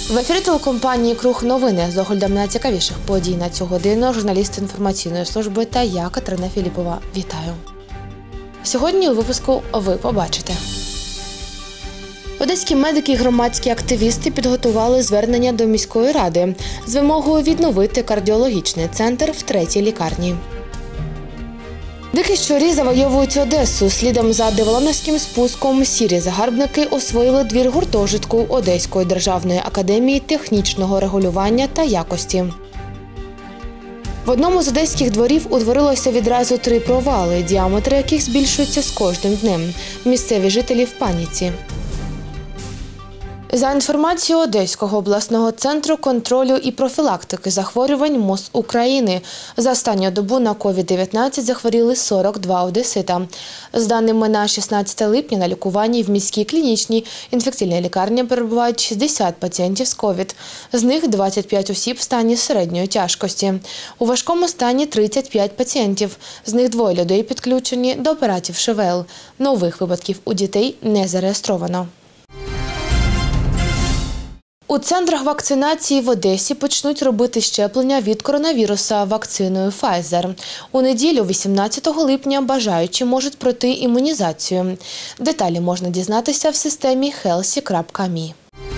В ефірі телекомпанії «Круг новини» з оглядом на найцікавіших подій на цю годину журналіст інформаційної служби та я, Катерина Філіпова. Вітаю! Сьогодні у випуску ви побачите. Одеські медики і громадські активісти підготували звернення до міської ради з вимогою відновити кардіологічний центр в 3-й лікарні. Дикі щурі завойовують Одесу. Слідом за Деволанівським спуском сірі загарбники освоїли двір гуртожитку Одеської державної академії технічного регулювання та якості. В одному з одеських дворів утворилося відразу 3 провали, діаметри яких збільшуються з кожним днем. Місцеві жителі в паніці. За інформацією Одеського обласного центру контролю і профілактики захворювань МОЗ України, за останню добу на COVID-19 захворіли 42 одесита. З даними на 16 липня на лікуванні в міській клінічній інфекційній лікарні перебувають 60 пацієнтів з COVID. З них 25 осіб в стані середньої тяжкості. У важкому стані 35 пацієнтів. З них 2 людей підключені до апаратів ШВЛ. Нових випадків у дітей не зареєстровано. У центрах вакцинації в Одесі почнуть робити щеплення від коронавіруса вакциною Pfizer. У неділю, 18 липня, бажаючі можуть пройти імунізацію. Деталі можна дізнатися в системі healthy.me.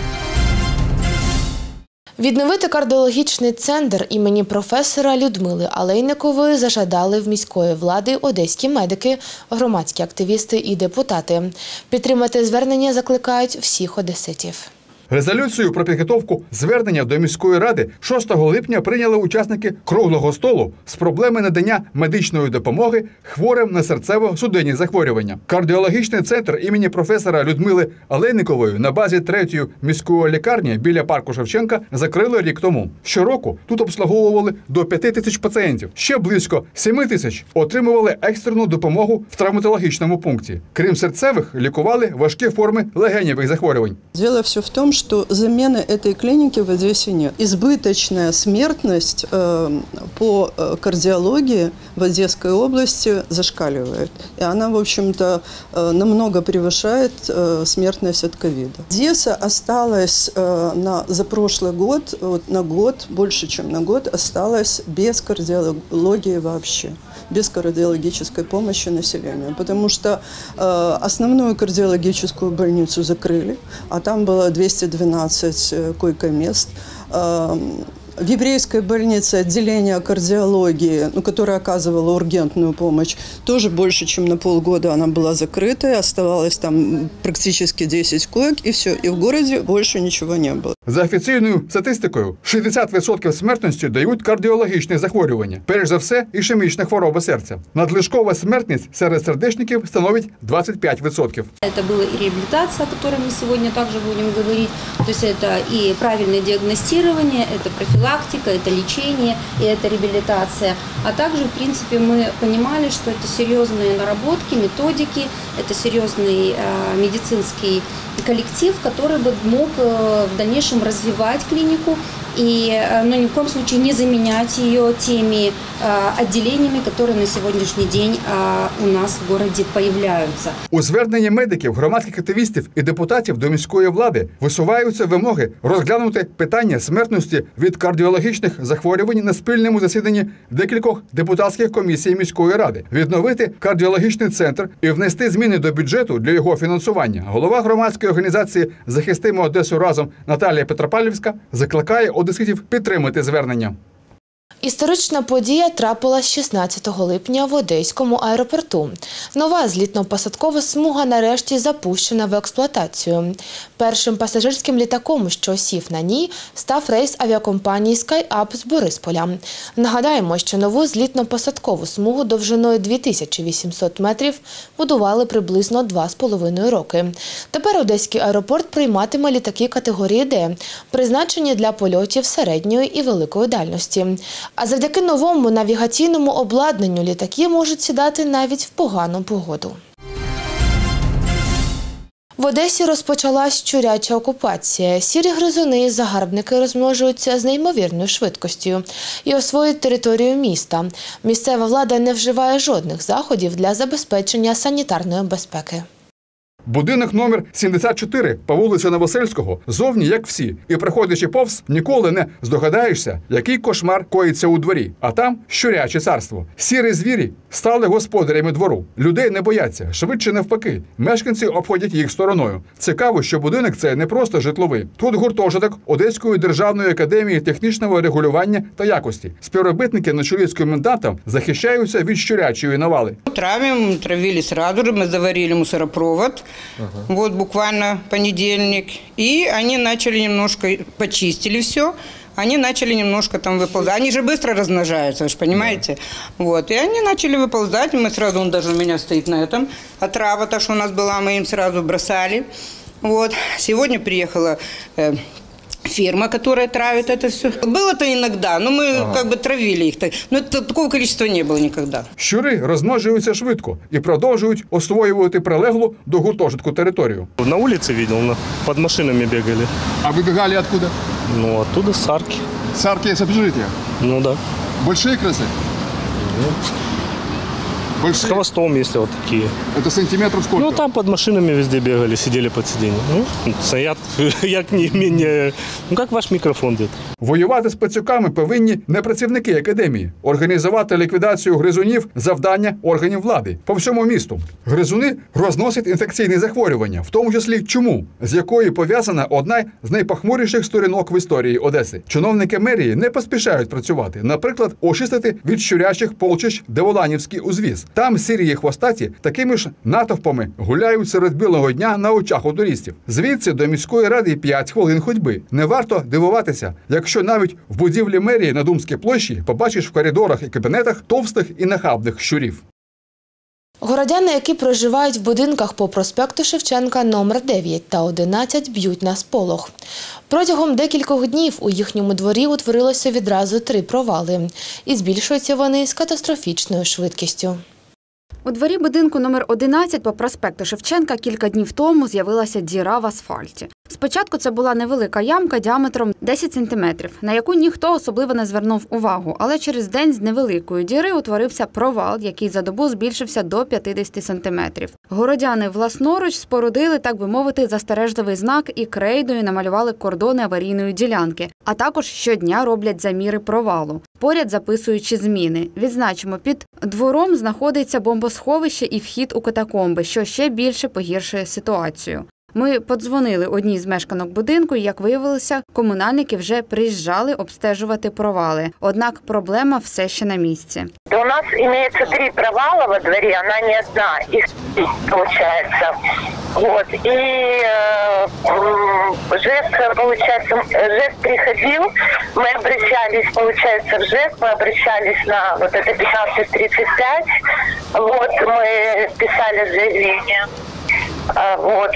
Відновити кардіологічний центр імені професора Людмили Алейникової зажадали в міської влади одеські медики, громадські активісти і депутати. Підтримати звернення закликають всіх одеситів. Резолюцію про підготовку звернення до міської ради 6 липня прийняли учасники круглого столу з проблеми надання медичної допомоги хворим на серцево-судинні захворювання. Кардіологічний центр імені професора Людмили Алейникової на базі 3-ї міської лікарні біля парку Шевченка закрили рік тому. Щороку тут обслуговували до 5 тисяч пацієнтів. Ще близько 7 тисяч отримували екстрену допомогу в травматологічному пункті. Крім серцевих, лікували важкі форми легеневих захворювань. Дело все в том, что замены этой клиники в Одессе нет. Избыточная смертность по кардиологии в Одесской области зашкаливает. И она, в общем-то, намного превышает смертность от ковида. Одесса осталась за прошлый год, на год, больше, чем на год, осталась без кардиологии вообще. Без кардиологической помощи населению. Потому что основную кардиологическую больницу закрыли, а там было 212 койко-мест. В еврейской больнице отделение кардиологии, которое оказывало ургентную помощь, тоже больше, чем на полгода она была закрыта. Оставалось там практически 10 коек, и все. И в городе больше ничего не было. За офіційною статистикою, 60% смертності дають кардіологічні захворювання. Перш за все, ішемічна хвороба серця. Надлишкова смертність серед сердечників становить 25%. Это была и реабилитация, о которой мы сегодня также будем говорить. То есть это и правильное диагностирование, это профилактика, это лечение, и это реабилитация. А также, в принципе, мы понимали, что это серьезные наработки, методики, это серьезный медицинский коллектив, который бы мог в дальнейшем развивать клинику но ни в коем случае не заменять ее теми отделениями, которые на сегодняшний день у нас в городе появляются. У зверненні медиків, громадських активістів і депутатів до міської влади висуваються вимоги розглянути питання смертності від кардіологічних захворювань на спільному засіданні декількох депутатських комісій міської ради, відновити кардіологічний центр і внести зміни до бюджету для його фінансування. Голова громадської організації «Захистимо Одесу разом» Наталія Петропавлівська закликає одеситів підтримати звернення. Історична подія трапилась 16 липня в Одеському аеропорту. Нова злітно-посадкова смуга нарешті запущена в експлуатацію. Першим пасажирським літаком, що сів на ній, став рейс авіакомпанії SkyUp з Борисполя. Нагадаємо, що нову злітно-посадкову смугу довжиною 2800 метрів будували приблизно 2,5 роки. Тепер Одеський аеропорт прийматиме літаки категорії «Д», призначені для польотів середньої і великої дальності. А завдяки новому навігаційному обладнанню літаки можуть сідати навіть в погану погоду. В Одесі розпочалась щуряча окупація. Сірі гризуни і загарбники розмножуються з неймовірною швидкістю і освоюють територію міста. Місцева влада не вживає жодних заходів для забезпечення санітарної безпеки. Будинок номер 74 по вулиці Новосельського зовні як всі. І проходячи повз, ніколи не здогадаєшся, який кошмар коїться у дворі. А там щуряче царство. Сірі звірі стали господарями двору. Людей не бояться, швидше навпаки. Мешканці обходять їх стороною. Цікаво, що будинок це не просто житловий. Тут гуртожиток Одеської державної академії технічного регулювання та якості. Співробітники на чолі з комендантом захищаються від щурячої навали. Травили сразу же, мы заварили мусоропровод, вот буквально понедельник, и они начали немножко, почистили все, они начали немножко там выползать. Они же быстро размножаются, вы же понимаете? Да. Вот, и они начали выползать, мы сразу, он даже у меня стоит на этом, отрава, та, что у нас была, мы им сразу бросали. Вот, сегодня приехала фирма, которая травит это все. Было-то иногда, но мы как бы травили их. Но такого количества не было никогда. Щури розмножуються швидко і продовжують освоювати прилеглу до гуртожитку територію. На улице видел, под машинами бегали. А ви бігали откуда? Ну, оттуда с арки. С арки с общежития? Ну да. Большие крысы? С хвостом, если вот такие. Это сантиметров сколько? Ну, там под машинами везде бегали, сидели под сиденьем. Ну, стоят, як не менее, ну, как ваш микрофон где-то. Воювати з пацюками повинні не працівники академії. Організувати ліквідацію гризунів – завдання органів влади по всьому місту. Гризуни розносять інфекційні захворювання, в тому числі чуму, з якою пов'язана одна з найпохмуріших сторінок в історії Одеси. Чиновники мерії не поспішають працювати. Наприклад, очистити від щурячих полчищ Деволанівський узвіз. Там сірі хвостаті такими ж натовпами гуляють серед білого дня на очах у туристів. Звідси до міської ради 5 хвилин ходьби. Не варто дивуватися, якщо навіть в будівлі мерії на Думській площі побачиш в коридорах і кабінетах товстих і нахабних щурів. Городяни, які проживають в будинках по проспекту Шевченка номер 9 та 11, б'ють на сполох. Протягом декількох днів у їхньому дворі утворилося відразу 3 провали. І збільшуються вони з катастрофічною швидкістю. У дворі будинку номер 11 по проспекту Шевченка кілька днів тому з'явилася діра в асфальті. Спочатку це була невелика ямка діаметром 10 сантиметрів, на яку ніхто особливо не звернув увагу, але через день з невеликої діри утворився провал, який за добу збільшився до 50 сантиметрів. Городяни власноруч спорудили, так би мовити, застережливий знак і крейдою намалювали кордони аварійної ділянки, а також щодня роблять заміри провалу, поряд записуючи зміни. Відзначимо, під двором знаходиться бомбосховище і вхід у катакомби, що ще більше погіршує ситуацію. Ми подзвонили одній з мешканок будинку і, як виявилося, комунальники вже приїжджали обстежувати провали. Однак проблема все ще на місці. У нас имеется 3 провала во дворе, она не одна, их получается. Вот. И ЖЭК, получается, ЖЭК приходил, мы обращались, получается, в ЖЭК, мы обращались на вот это 1535, вот, мы писали заявление. Вот.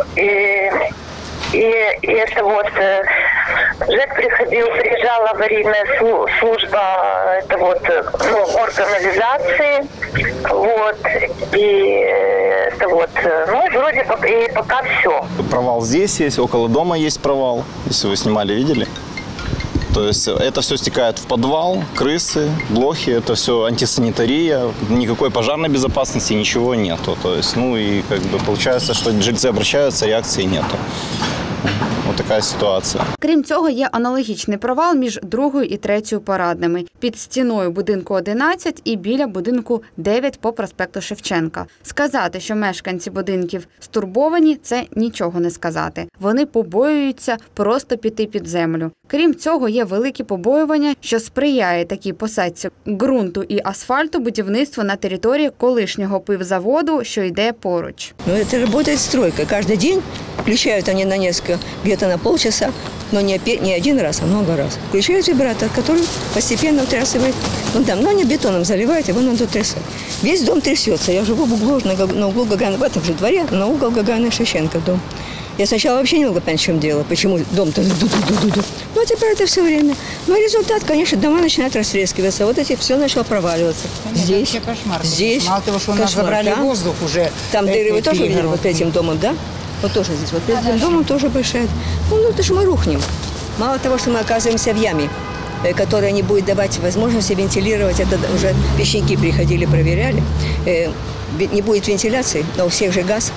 И это вот ЖЭК приезжала аварийная служба, это вот, ну, организации, вот, и это вот, ну, вроде пока все. Провал здесь есть, около дома есть провал, если вы снимали, видели? То есть это все стекает в подвал, крысы, блохи, это все антисанитария, никакой пожарной безопасности, ничего нету. То есть, ну и как бы получается, что жильцы обращаются, реакции нету. Ось така ситуація. Крім цього, є аналогічний провал між 2-ю і 3-ю парадними, під стіною будинку 11 і біля будинку 9 по проспекту Шевченка. Сказати, що мешканці будинків стурбовані – це нічого не сказати. Вони побоюються просто піти під землю. Крім цього, є великі побоювання, що сприяє такій посадці ґрунту і асфальту будівництву на території колишнього пивзаводу, що йде поруч. Ну, це працює стройка. Кожен день включають вони на несколько, где-то на полчаса, но не один раз, а много раз. Включают вибратор, который постепенно утрясывает. Ну, там, но они бетоном заливают, его надо трясать. Весь дом трясется. Я живу в углу, на углу Гагарина, в этом же дворе, на угол Гагарина Шевченко дом. Я сначала вообще не могла понять, в чем дело, почему дом-то ду-ду-ду-ду-ду. Ну, а теперь это все время. Ну, результат, конечно, дома начинают растрескиваться. Вот эти все начало проваливаться. Здесь, кошмар. Здесь. Мало того, что у нас забрали воздух уже. Там дыры вы тоже видели вот этим домом, да? Вот тоже здесь. Вот перед этим домом тоже большая. Ну, это же мы рухнем. Мало того, что мы оказываемся в яме, которая не будет давать возможности вентилировать. Это уже печники приходили, проверяли. Не будет вентиляции, но у всех же газ.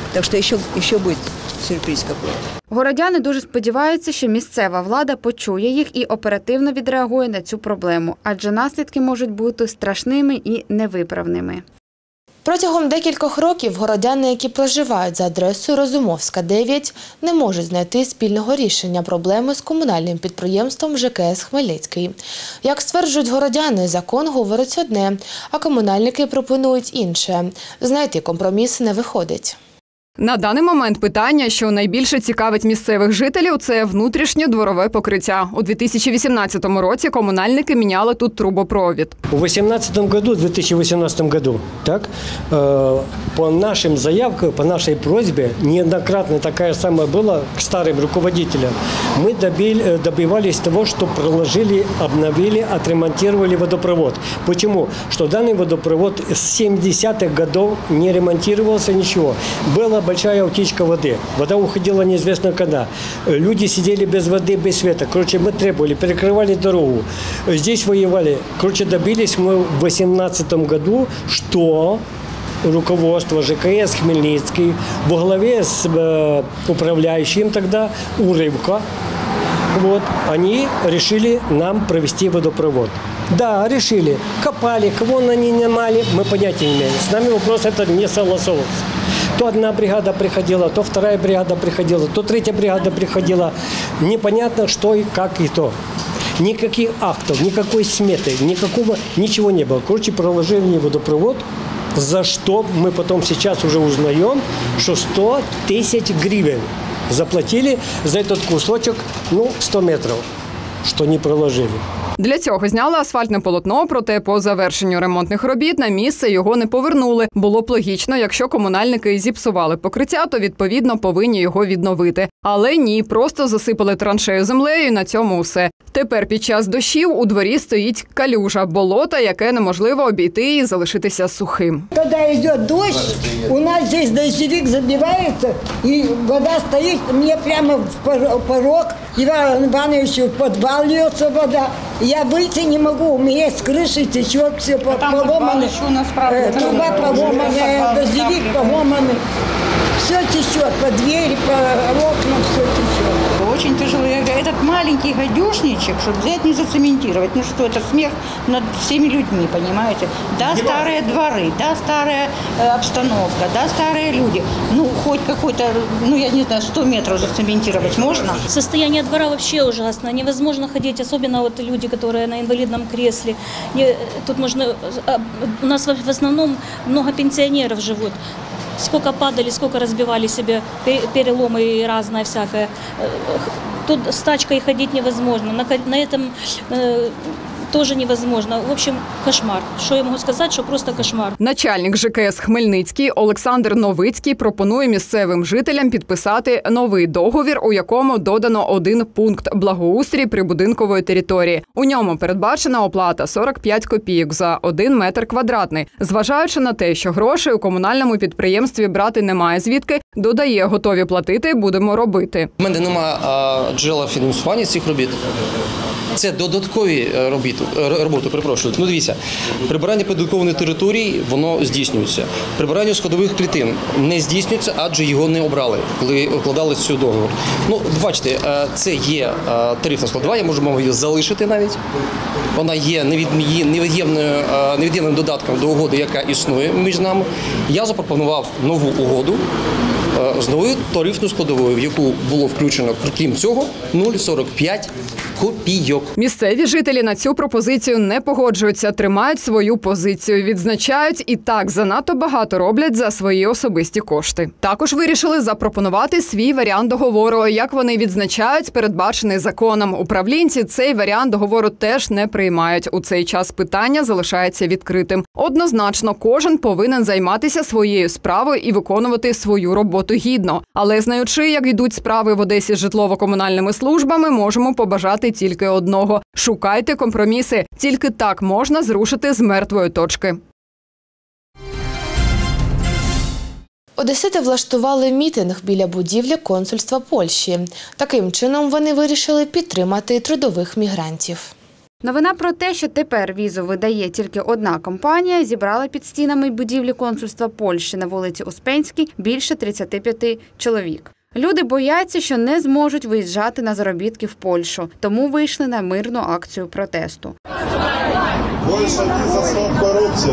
Так что еще будет сюрприз какой-то. Городяни дуже сподіваються, що місцева влада почує їх і оперативно відреагує на цю проблему, адже наслідки можуть бути страшними і невиправними. Протягом декількох років городяни, які проживають за адресою Розумовська, 9, не можуть знайти спільного рішення проблеми з комунальним підприємством ЖКС «Хмельницький». Як стверджують городяни, закон говорить одне, а комунальники пропонують інше. Знайти компроміс не виходить. На даний момент питання, що найбільше цікавить місцевих жителів, це внутрішнє дворове покриття. У 2018 році комунальники міняли тут трубопровід. У 2018 году, так, по нашим заявкам, по нашей просьбе, неоднократно такая самая была к старым руководителям, мы добивались того, что проложили, обновили, отремонтировали водопровод. Почему? Что данный водопровод с 70-х годов не ремонтировался ничего. Была большая утечка воды. Вода уходила неизвестно когда. Люди сидели без воды, без света. Короче, мы требовали, перекрывали дорогу. Здесь воевали. Короче, добились мы в 2018 году, что руководство ЖКС «Хмельницкий» во главе с управляющим тогда Урывко, вот, они решили нам провести водопровод. Да, решили. Копали, кого они нанимали, мы понятия не имеем. С нами вопрос это не согласовывался. То одна бригада приходила, то вторая бригада приходила, то третья бригада приходила. Непонятно, что и как и то. Никаких актов, никакой сметы, ничего не было. Короче, проложили водопровод, за что мы потом сейчас уже узнаем, что 100 тысяч гривен заплатили за этот кусочек, 100 метров, что не проложили. Для цього зняли асфальтне полотно, проте по завершенню ремонтних робіт на місце його не повернули. Було б логічно, якщо комунальники зіпсували покриття, то відповідно повинні його відновити. Але ні, просто засипали траншею землею і на цьому усе. Тепер під час дощів у дворі стоїть калюжа, болото, яке неможливо обійти і залишитися сухим. Коли йде дощ, у нас тут дощовик забивається і вода стоїть мені прямо в порог. Иван Иванович, в подвал льется вода. Я выйти не могу, у меня с крыши течет, все поломано. Труба поломанная, дождевик поломанный. Все течет, по двери, по окнам все течет. Очень тяжело. Этот маленький гадюшничек, чтобы взять не зацементировать. Ну что, это смех над всеми людьми, понимаете? Да, старые дворы, да, старая обстановка, да, старые люди. Ну, хоть какой-то, я не знаю, 100 метров зацементировать можно? Состояние двора вообще ужасно. Невозможно ходить, особенно вот люди, которые на инвалидном кресле. Тут можно... У нас в основном много пенсионеров живут. Сколько падали, сколько разбивали себе переломы и разное всякое. Тут с тачкой ходить невозможно. На этом тоже невозможно. В общем, кошмар. Що я можу сказати, що просто кошмар. Начальник ЖКС «Хмельницький» Олександр Новицький пропонує місцевим жителям підписати новий договір, у якому додано один пункт – благоустрій прибудинкової території. У ньому передбачена оплата 45 копійок за 1 метр квадратний. Зважаючи на те, що грошей у комунальному підприємстві брати немає звідки, додає, готові платити, будемо робити. У мене немає джерела фінансування цих робіт. Це додаткові роботи, перепрошую. Ну, дивіться, прибирання прибудинкованої території, воно здійснюється. Прибирання сходових клітин не здійснюється, адже його не обрали, коли укладали цю договір. Ну, бачите, це є тарифна складова, я можу вам її залишити навіть. Вона є невід'ємним додатком до угоди, яка існує між нами. Я запропонував нову угоду з новою тарифною складовою, в яку було включено, крім цього, 0,45 копійок. Місцеві жителі на цю пропозицію не погоджуються, тримають свою позицію, відзначають і так занадто багато роблять за свої особисті кошти. Також вирішили запропонувати свій варіант договору. Як вони відзначають, передбачений законом. Управлінці цей варіант договору теж не приймають. У цей час питання залишається відкритим. Однозначно, кожен повинен займатися своєю справою і виконувати свою роботу гідно. Але знаючи, як йдуть справи в Одесі з житлово-комунальними службами, можемо побажати тільки одного – шукайте компроміси. Тільки так можна зрушити з мертвої точки. Одесити влаштували мітинг біля будівлі консульства Польщі. Таким чином вони вирішили підтримати трудових мігрантів. Новина про те, що тепер візу видає тільки одна компанія, зібрала під стінами будівлі консульства Польщі на вулиці Успенській більше 35 чоловік. Люди бояться, що не зможуть виїжджати на заробітки в Польщу, тому вийшли на мирну акцію протесту. Польща не за стоп корупцію.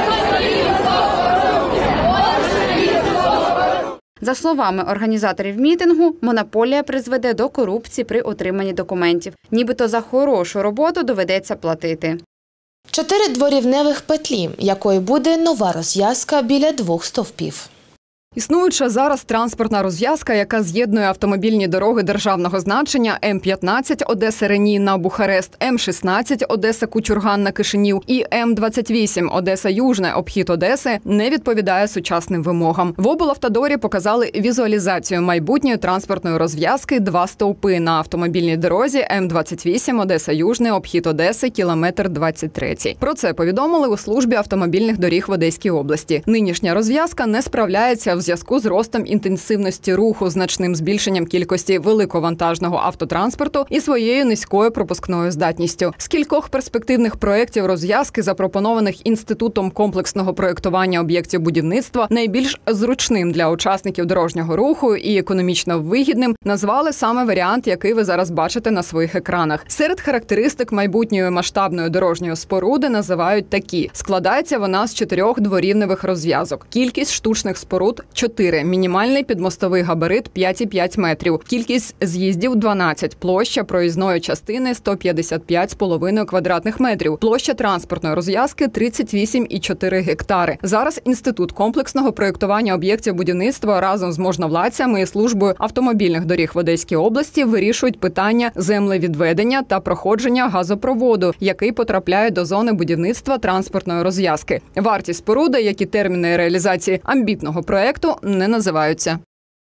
За словами організаторів мітингу, монополія призведе до корупції при отриманні документів. Нібито за хорошу роботу доведеться платити. 4 дворівневих петлі, якою буде нова розв'язка біля 2 стовпів. Існуюча зараз транспортна розв'язка, яка з'єднує автомобільні дороги державного значення М-15 Одеса-Рені на Бухарест, М-16 Одеса-Кучурган на Кишинів і М-28 Одеса-Южне обхід Одеси, не відповідає сучасним вимогам. В облавтодорі показали візуалізацію майбутньої транспортної розв'язки 2 стовпи на автомобільній дорозі М-28 Одеса-Южне обхід Одеси, кілометр 23. Про це повідомили у службі автомобільних доріг в Одеській області. Нинішня розв'язка не справляється в зв'язку з ростом інтенсивності руху, значним збільшенням кількості великовантажного автотранспорту і своєю низькою пропускною здатністю. З кількох перспективних проєктів розв'язки, запропонованих Інститутом комплексного проєктування об'єктів будівництва, найбільш зручним для учасників дорожнього руху і економічно вигідним назвали саме варіант, який ви зараз бачите на своїх екранах. Серед характеристик майбутньої масштабної дорожньої споруди називають такі. Складається вона з 4 дворівневих розв'язок. Кількість штучних споруд 4, мінімальний підмостовий габарит 5,5 метрів, кількість з'їздів 12, площа проїзної частини 155,5 квадратних метрів, площа транспортної розв'язки 38,4 гектари. Зараз Інститут комплексного проєктування об'єктів будівництва разом з можновладцями і службою автомобільних доріг в Одеській області вирішують питання землевідведення та проходження газопроводу, який потрапляє до зони будівництва транспортної розв'язки. Вартість споруди, як і терміни реалізації амбітного проєкту, не називаються.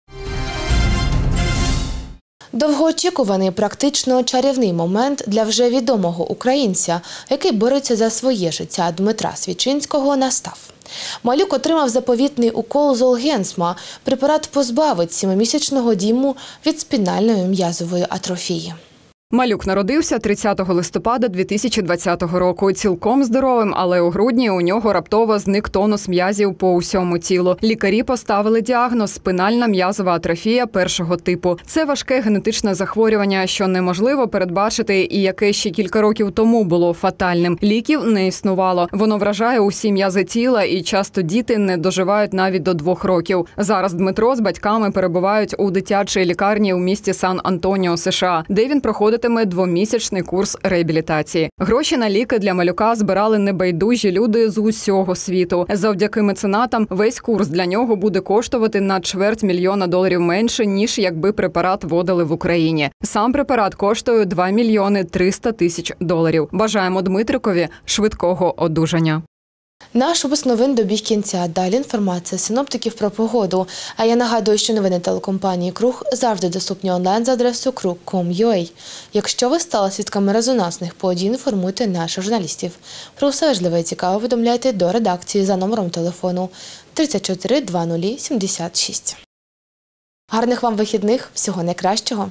Довгоочікуваний, практично чарівний момент для вже відомого українця, який бореться за своє життя, Дмитра Свічинського, настав. Малюк отримав заповітний укол Золгенсма. Препарат позбавить 7-місячного Діму від спінальної м'язової атрофії. Малюк народився 30 листопада 2020 року. Цілком здоровим, але у грудні у нього раптово зник тонус м'язів по усьому тілу. Лікарі поставили діагноз – спинальна м'язова атрофія першого типу. Це важке генетичне захворювання, що неможливо передбачити і яке ще кілька років тому було фатальним. Ліків не існувало. Воно вражає усі м'язи тіла і часто діти не доживають навіть до 2 років. Зараз Дмитро з батьками перебувають у дитячій лікарні у місті Сан-Антоніо, США, де він проходить 2-місячний курс реабілітації. Гроші на ліки для малюка збирали небайдужі люди з усього світу. Завдяки меценатам весь курс для нього буде коштувати на $250 000 менше, ніж якби препарат вводили в Україні. Сам препарат коштує $2 300 000. Бажаємо Дмитрикові швидкого одужання. Наш випуск новин добіг кінця. Далі інформація синоптиків про погоду. А я нагадую, що новини телекомпанії «Круг» завжди доступні онлайн за адресою krug.com.ua. Якщо ви стали свідками резонансних подій, інформуйте наших журналістів. Про все важливе і цікаве повідомляйте до редакції за номером телефону 34 20 76. Гарних вам вихідних, всього найкращого!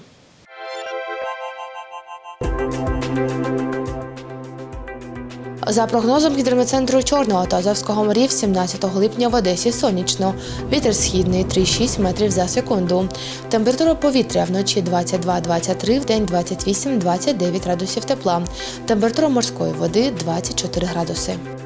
За прогнозом гідрометцентру Чорного та Азовського морів 17 липня в Одесі сонячно. Вітер східний 3,6 метрів за секунду. Температура повітря вночі 22-23, вдень 28-29 градусів тепла. Температура морської води 24 градуси.